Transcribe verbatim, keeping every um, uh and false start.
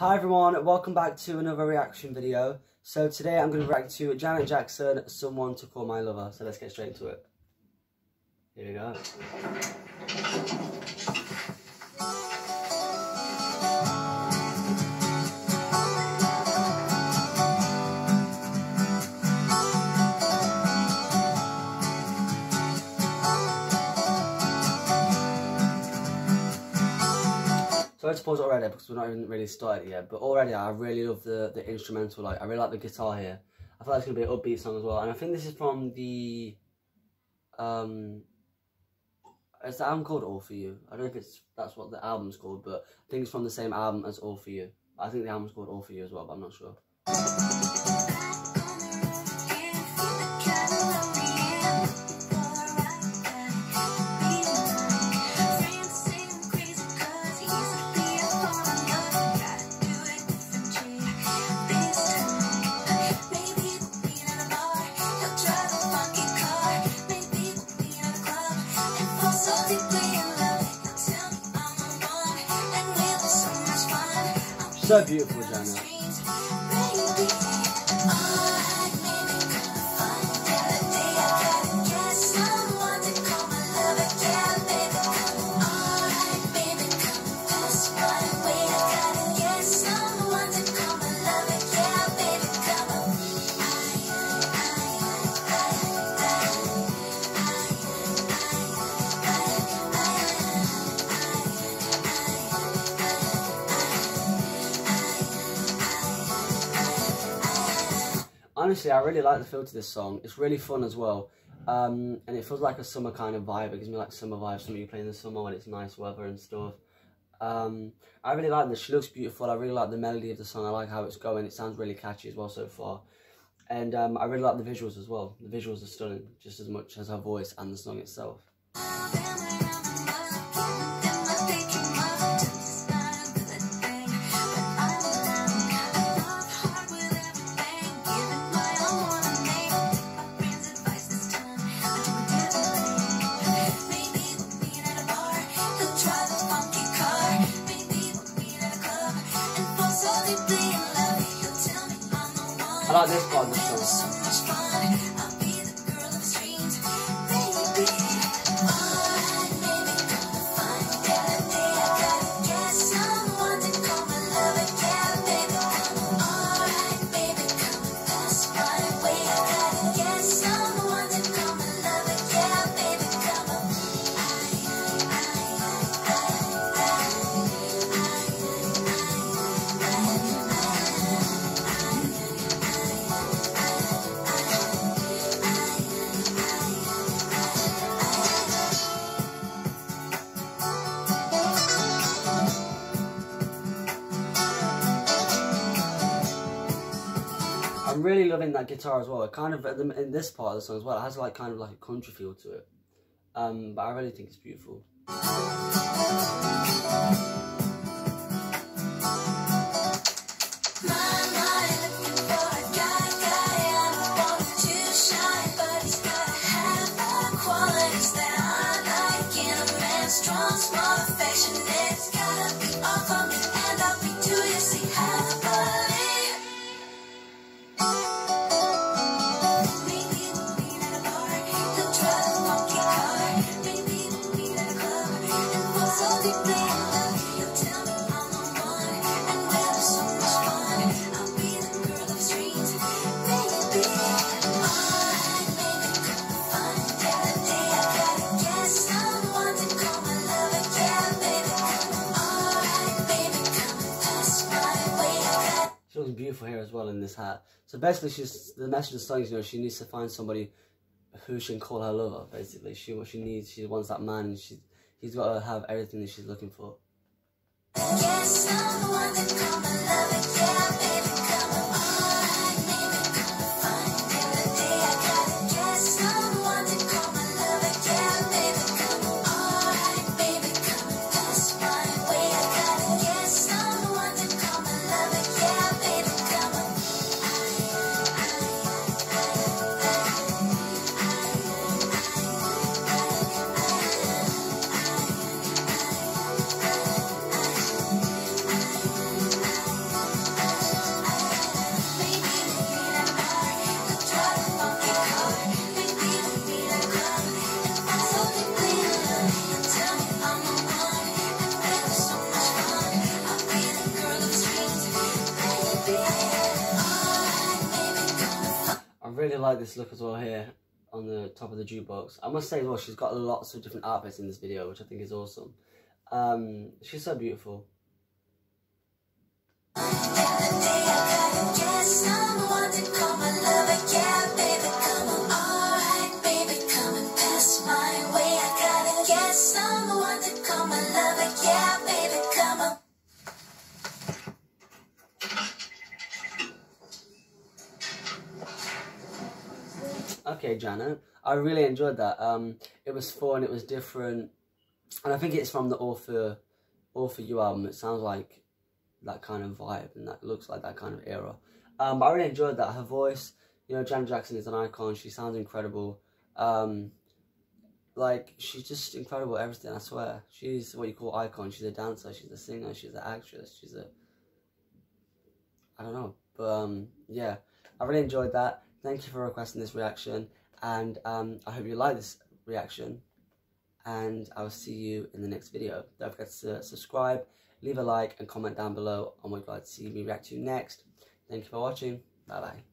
Hi everyone, welcome back to another reaction video. So today I'm going to react to Janet Jackson, Someone to Call My Lover. So let's get straight into it. Here we go. So let's pause it already because we're not even really started yet. But already I really love the, the instrumental. Like I really like the guitar here. I feel like it's going to be an upbeat song as well. And I think this is from the... Um, is the album called All For You? I don't know if it's that's what the album's called, but I think it's from the same album as All For You. I think the album's called All For You as well, but I'm not sure. So beautiful, Janet. Honestly, I really like the feel to this song. It's really fun as well. Um, and it feels like a summer kind of vibe. It gives me like summer vibes, something you play in the summer when it's nice weather and stuff. Um, I really like this. She looks beautiful. I really like the melody of the song. I like how it's going. It sounds really catchy as well so far. And um, I really like the visuals as well. The visuals are stunning just as much as her voice and the song itself. I like this part of the song. I'm really loving that guitar as well. It kind of, in this part of the song as well, it has like kind of like a country feel to it. Um, but I really think it's beautiful. She looks beautiful here as well in this hat. So basically, she's the message of the song is, you know, she needs to find somebody who she can call her lover. Basically, she what she needs, she wants that man, and she he's got to have everything that she's looking for. Yes, I'm the one that call my lover, yeah, baby, come on. like this look as well here on the top of the jukebox. I must say as well, she's got lots of different outfits in this video, which I think is awesome. Um, she's so beautiful. Okay, Janet, I really enjoyed that. Um, it was fun, it was different, and I think it's from the All For, All For You album. It sounds like that kind of vibe, and that looks like that kind of era. Um, but I really enjoyed that. Her voice, you know, Janet Jackson is an icon. She sounds incredible. Um, like, she's just incredible at everything, I swear. She's what you call icon. She's a dancer, she's a singer, she's an actress, she's a... I don't know. But, um, yeah, I really enjoyed that. Thank you for requesting this reaction, and um, I hope you like this reaction, and I will see you in the next video. Don't forget to subscribe, leave a like, and comment down below on what you'd like to see me react to next. Thank you for watching. Bye bye.